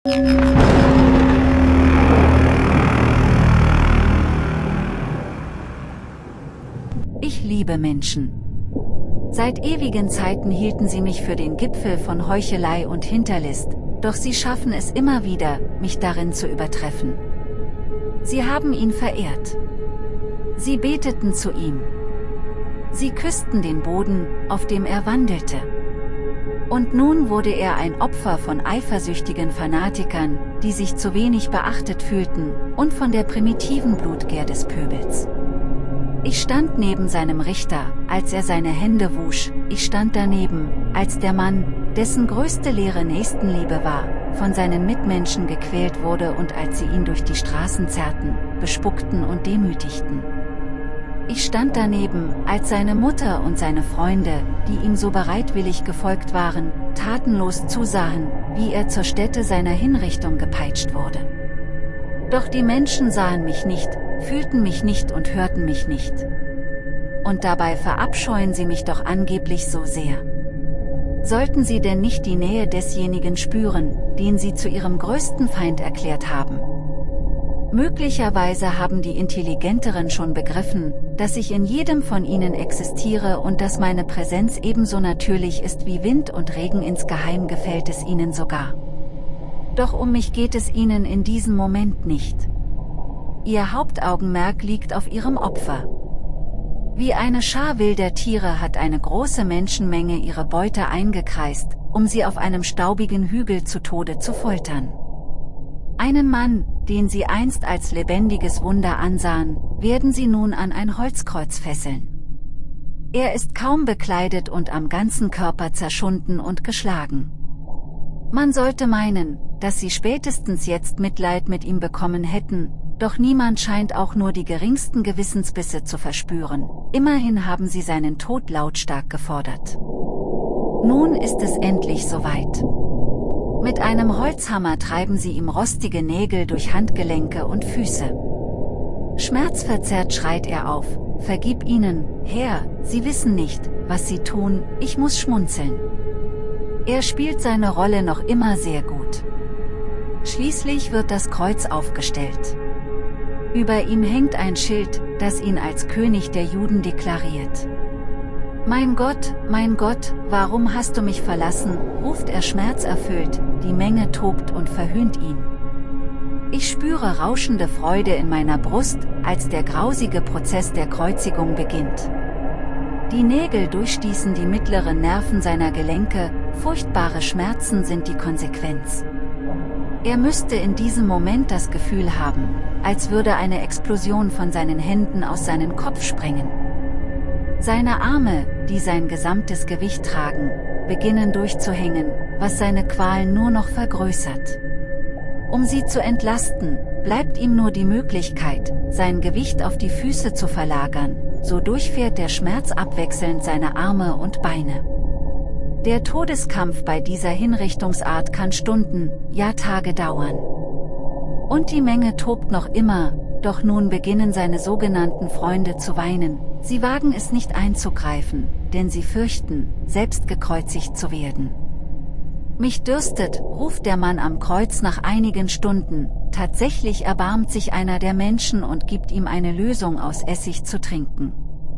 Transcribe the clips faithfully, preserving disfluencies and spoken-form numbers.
Ich liebe Menschen. Seit ewigen Zeiten hielten sie mich für den Gipfel von Heuchelei und Hinterlist, doch sie schaffen es immer wieder, mich darin zu übertreffen. Sie haben ihn verehrt. Sie beteten zu ihm. Sie küssten den Boden, auf dem er wandelte. Und nun wurde er ein Opfer von eifersüchtigen Fanatikern, die sich zu wenig beachtet fühlten, und von der primitiven Blutgier des Pöbels. Ich stand neben seinem Richter, als er seine Hände wusch, ich stand daneben, als der Mann, dessen größte Lehre Nächstenliebe war, von seinen Mitmenschen gequält wurde und als sie ihn durch die Straßen zerrten, bespuckten und demütigten. Ich stand daneben, als seine Mutter und seine Freunde, die ihm so bereitwillig gefolgt waren, tatenlos zusahen, wie er zur Stätte seiner Hinrichtung gepeitscht wurde. Doch die Menschen sahen mich nicht, fühlten mich nicht und hörten mich nicht. Und dabei verabscheuen sie mich doch angeblich so sehr. Sollten sie denn nicht die Nähe desjenigen spüren, den sie zu ihrem größten Feind erklärt haben? Möglicherweise haben die Intelligenteren schon begriffen, dass ich in jedem von ihnen existiere und dass meine Präsenz ebenso natürlich ist wie Wind und Regen, insgeheim gefällt es ihnen sogar. Doch um mich geht es ihnen in diesem Moment nicht. Ihr Hauptaugenmerk liegt auf ihrem Opfer. Wie eine Schar wilder Tiere hat eine große Menschenmenge ihre Beute eingekreist, um sie auf einem staubigen Hügel zu Tode zu foltern. Einen Mann, den sie einst als lebendiges Wunder ansahen, werden sie nun an ein Holzkreuz fesseln. Er ist kaum bekleidet und am ganzen Körper zerschunden und geschlagen. Man sollte meinen, dass sie spätestens jetzt Mitleid mit ihm bekommen hätten, doch niemand scheint auch nur die geringsten Gewissensbisse zu verspüren. Immerhin haben sie seinen Tod lautstark gefordert. Nun ist es endlich soweit. Mit einem Holzhammer treiben sie ihm rostige Nägel durch Handgelenke und Füße. Schmerzverzerrt schreit er auf: Vergib ihnen, Herr, sie wissen nicht, was sie tun, ich muss schmunzeln. Er spielt seine Rolle noch immer sehr gut. Schließlich wird das Kreuz aufgestellt. Über ihm hängt ein Schild, das ihn als König der Juden deklariert. Mein Gott, mein Gott, warum hast du mich verlassen, ruft er schmerzerfüllt, die Menge tobt und verhöhnt ihn. Ich spüre rauschende Freude in meiner Brust, als der grausige Prozess der Kreuzigung beginnt. Die Nägel durchstießen die mittleren Nerven seiner Gelenke, furchtbare Schmerzen sind die Konsequenz. Er müsste in diesem Moment das Gefühl haben, als würde eine Explosion von seinen Händen aus seinem Kopf sprengen. Seine Arme, die sein gesamtes Gewicht tragen, beginnen durchzuhängen, was seine Qualen nur noch vergrößert. Um sie zu entlasten, bleibt ihm nur die Möglichkeit, sein Gewicht auf die Füße zu verlagern, so durchfährt der Schmerz abwechselnd seine Arme und Beine. Der Todeskampf bei dieser Hinrichtungsart kann Stunden, ja Tage dauern. Und die Menge tobt noch immer, doch nun beginnen seine sogenannten Freunde zu weinen, sie wagen es nicht einzugreifen, denn sie fürchten, selbst gekreuzigt zu werden. Mich dürstet, ruft der Mann am Kreuz nach einigen Stunden, tatsächlich erbarmt sich einer der Menschen und gibt ihm eine Lösung aus Essig zu trinken.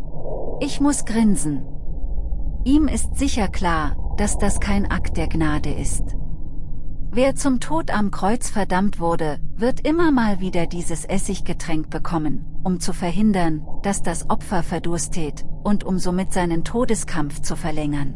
Ich muss grinsen. Ihm ist sicher klar, dass das kein Akt der Gnade ist. Wer zum Tod am Kreuz verdammt wurde, wird immer mal wieder dieses Essiggetränk bekommen, um zu verhindern, dass das Opfer verdurstet, und um somit seinen Todeskampf zu verlängern.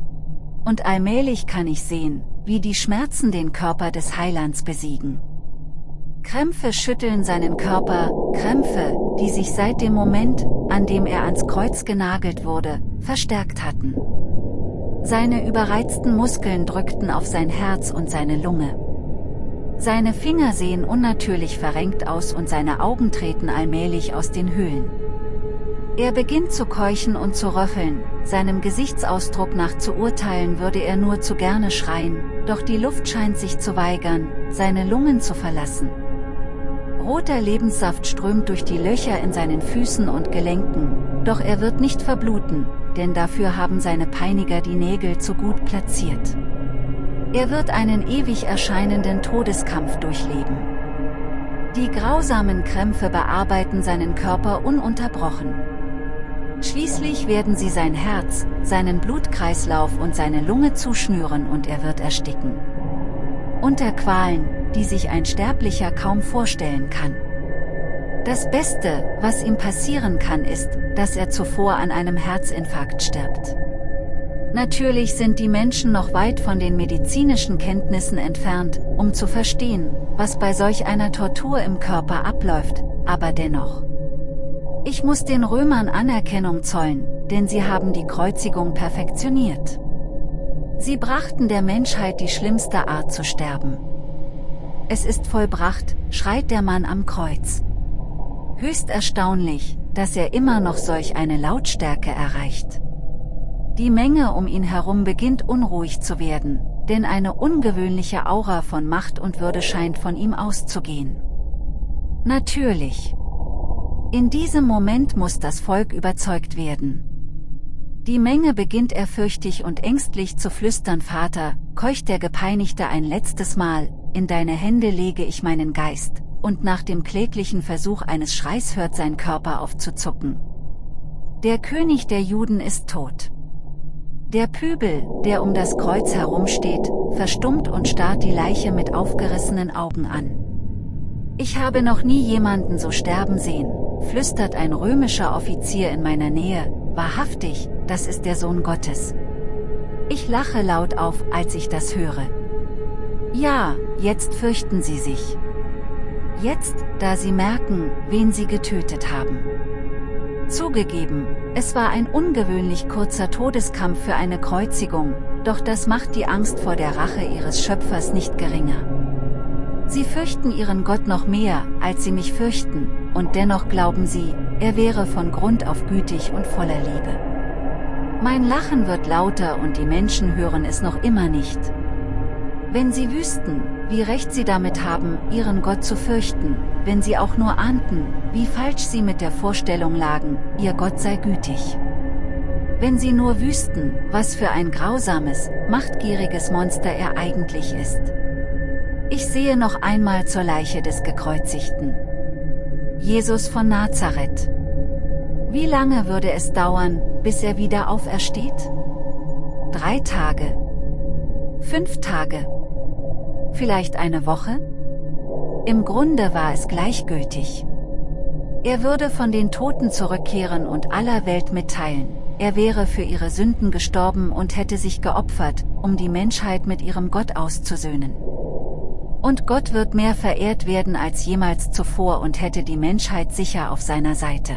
Und allmählich kann ich sehen, wie die Schmerzen den Körper des Heilands besiegen. Krämpfe schütteln seinen Körper, Krämpfe, die sich seit dem Moment, an dem er ans Kreuz genagelt wurde, verstärkt hatten. Seine überreizten Muskeln drückten auf sein Herz und seine Lunge. Seine Finger sehen unnatürlich verrenkt aus und seine Augen treten allmählich aus den Höhlen. Er beginnt zu keuchen und zu röcheln, seinem Gesichtsausdruck nach zu urteilen würde er nur zu gerne schreien, doch die Luft scheint sich zu weigern, seine Lungen zu verlassen. Roter Lebenssaft strömt durch die Löcher in seinen Füßen und Gelenken, doch er wird nicht verbluten, denn dafür haben seine Peiniger die Nägel zu gut platziert. Er wird einen ewig erscheinenden Todeskampf durchleben. Die grausamen Krämpfe bearbeiten seinen Körper ununterbrochen. Schließlich werden sie sein Herz, seinen Blutkreislauf und seine Lunge zuschnüren und er wird ersticken. Unter Qualen, die sich ein Sterblicher kaum vorstellen kann. Das Beste, was ihm passieren kann, ist, dass er zuvor an einem Herzinfarkt stirbt. Natürlich sind die Menschen noch weit von den medizinischen Kenntnissen entfernt, um zu verstehen, was bei solch einer Tortur im Körper abläuft, aber dennoch. Ich muss den Römern Anerkennung zollen, denn sie haben die Kreuzigung perfektioniert. Sie brachten der Menschheit die schlimmste Art zu sterben. Es ist vollbracht, schreit der Mann am Kreuz. Höchst erstaunlich, dass er immer noch solch eine Lautstärke erreicht. Die Menge um ihn herum beginnt unruhig zu werden, denn eine ungewöhnliche Aura von Macht und Würde scheint von ihm auszugehen. Natürlich. In diesem Moment muss das Volk überzeugt werden. Die Menge beginnt ehrfürchtig und ängstlich zu flüstern: Vater, keucht der Gepeinigte ein letztes Mal, in deine Hände lege ich meinen Geist, und nach dem kläglichen Versuch eines Schreis hört sein Körper auf zu zucken. Der König der Juden ist tot. Der Pöbel, der um das Kreuz herumsteht, verstummt und starrt die Leiche mit aufgerissenen Augen an. Ich habe noch nie jemanden so sterben sehen, flüstert ein römischer Offizier in meiner Nähe. Wahrhaftig, das ist der Sohn Gottes. Ich lache laut auf, als ich das höre. Ja, jetzt fürchten sie sich. Jetzt, da sie merken, wen sie getötet haben. Zugegeben, es war ein ungewöhnlich kurzer Todeskampf für eine Kreuzigung, doch das macht die Angst vor der Rache ihres Schöpfers nicht geringer. Sie fürchten ihren Gott noch mehr, als sie mich fürchten, und dennoch glauben sie, er wäre von Grund auf gütig und voller Liebe. Mein Lachen wird lauter und die Menschen hören es noch immer nicht. Wenn sie wüssten, wie recht sie damit haben, ihren Gott zu fürchten, wenn sie auch nur ahnten, wie falsch sie mit der Vorstellung lagen, ihr Gott sei gütig. Wenn sie nur wüssten, was für ein grausames, machtgieriges Monster er eigentlich ist. Ich sehe noch einmal zur Leiche des Gekreuzigten. Jesus von Nazareth. Wie lange würde es dauern, bis er wieder aufersteht? Drei Tage? Fünf Tage? Vielleicht eine Woche? Im Grunde war es gleichgültig. Er würde von den Toten zurückkehren und aller Welt mitteilen, er wäre für ihre Sünden gestorben und hätte sich geopfert, um die Menschheit mit ihrem Gott auszusöhnen. Und Gott wird mehr verehrt werden als jemals zuvor und hätte die Menschheit sicher auf seiner Seite.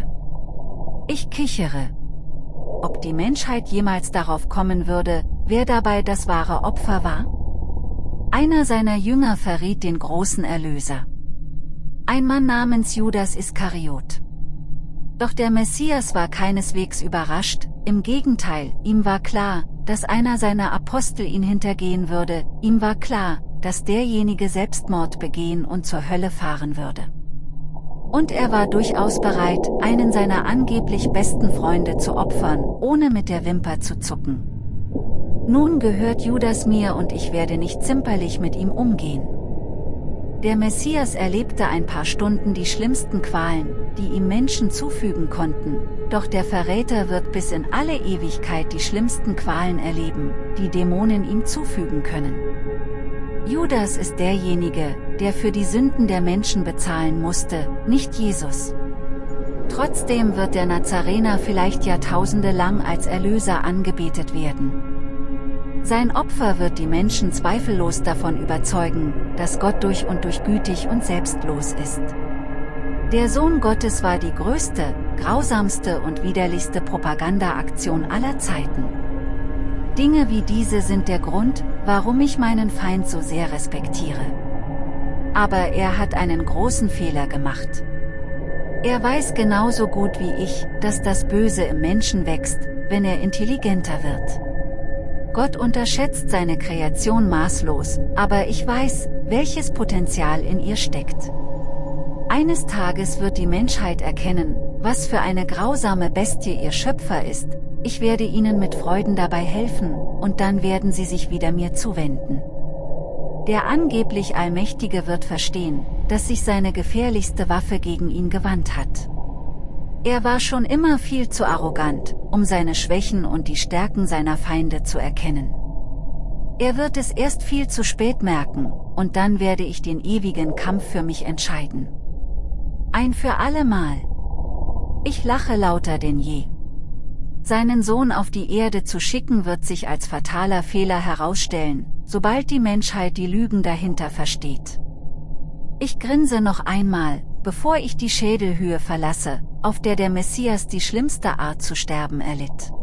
Ich kichere. Ob die Menschheit jemals darauf kommen würde, wer dabei das wahre Opfer war? Einer seiner Jünger verriet den großen Erlöser. Ein Mann namens Judas Iskariot. Doch der Messias war keineswegs überrascht, im Gegenteil, ihm war klar, dass einer seiner Apostel ihn hintergehen würde, ihm war klar, dass derjenige Selbstmord begehen und zur Hölle fahren würde. Und er war durchaus bereit, einen seiner angeblich besten Freunde zu opfern, ohne mit der Wimper zu zucken. Nun gehört Judas mir und ich werde nicht zimperlich mit ihm umgehen. Der Messias erlebte ein paar Stunden die schlimmsten Qualen, die ihm Menschen zufügen konnten, doch der Verräter wird bis in alle Ewigkeit die schlimmsten Qualen erleben, die Dämonen ihm zufügen können. Judas ist derjenige, der für die Sünden der Menschen bezahlen musste, nicht Jesus. Trotzdem wird der Nazarener vielleicht Jahrtausende lang als Erlöser angebetet werden. Sein Opfer wird die Menschen zweifellos davon überzeugen, dass Gott durch und durch gütig und selbstlos ist. Der Sohn Gottes war die größte, grausamste und widerlichste Propagandaaktion aller Zeiten. Dinge wie diese sind der Grund, warum ich meinen Feind so sehr respektiere. Aber er hat einen großen Fehler gemacht. Er weiß genauso gut wie ich, dass das Böse im Menschen wächst, wenn er intelligenter wird. Gott unterschätzt seine Kreation maßlos, aber ich weiß, welches Potenzial in ihr steckt. Eines Tages wird die Menschheit erkennen, was für eine grausame Bestie ihr Schöpfer ist. Ich werde ihnen mit Freuden dabei helfen, und dann werden sie sich wieder mir zuwenden. Der angeblich Allmächtige wird verstehen, dass sich seine gefährlichste Waffe gegen ihn gewandt hat. Er war schon immer viel zu arrogant, um seine Schwächen und die Stärken seiner Feinde zu erkennen. Er wird es erst viel zu spät merken, und dann werde ich den ewigen Kampf für mich entscheiden. Ein für alle Mal. Ich lache lauter denn je. Seinen Sohn auf die Erde zu schicken wird sich als fataler Fehler herausstellen, sobald die Menschheit die Lügen dahinter versteht. Ich grinse noch einmal, bevor ich die Schädelhöhe verlasse, auf der der Messias die schlimmste Art zu sterben erlitt.